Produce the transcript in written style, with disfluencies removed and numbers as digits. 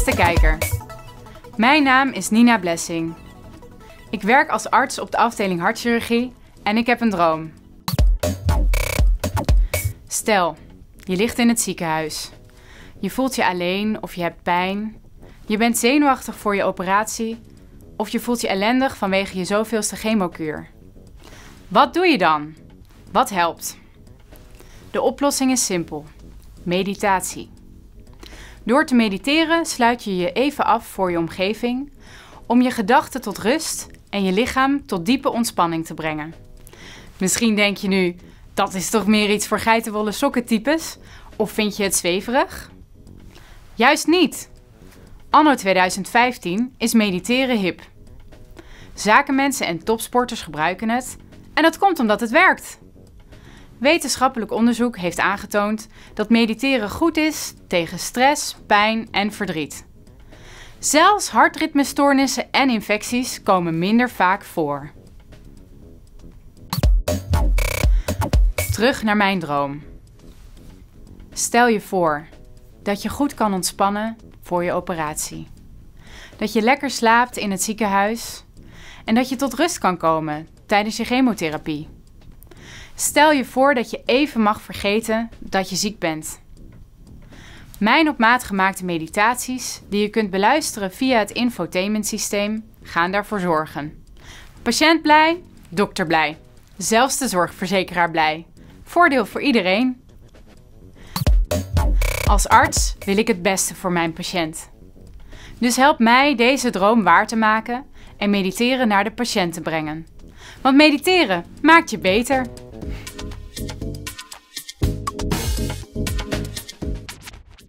Beste kijker, mijn naam is Nina Blessing. Ik werk als arts op de afdeling hartchirurgie en ik heb een droom. Stel, je ligt in het ziekenhuis. Je voelt je alleen of je hebt pijn. Je bent zenuwachtig voor je operatie of je voelt je ellendig vanwege je zoveelste chemokuur. Wat doe je dan? Wat helpt? De oplossing is simpel. Meditatie. Door te mediteren sluit je je even af voor je omgeving om je gedachten tot rust en je lichaam tot diepe ontspanning te brengen. Misschien denk je nu, dat is toch meer iets voor geitenwolle sokken types? Of vind je het zweverig? Juist niet! Anno 2015 is mediteren hip. Zakenmensen en topsporters gebruiken het en dat komt omdat het werkt. Wetenschappelijk onderzoek heeft aangetoond dat mediteren goed is tegen stress, pijn en verdriet. Zelfs hartritmestoornissen en infecties komen minder vaak voor. Terug naar mijn droom. Stel je voor dat je goed kan ontspannen voor je operatie. Dat je lekker slaapt in het ziekenhuis en dat je tot rust kan komen tijdens je chemotherapie. Stel je voor dat je even mag vergeten dat je ziek bent. Mijn op maat gemaakte meditaties, die je kunt beluisteren via het infotainmentsysteem, gaan daarvoor zorgen. Patiënt blij, dokter blij. Zelfs de zorgverzekeraar blij. Voordeel voor iedereen. Als arts wil ik het beste voor mijn patiënt. Dus help mij deze droom waar te maken en mediteren naar de patiënt te brengen. Want mediteren maakt je beter.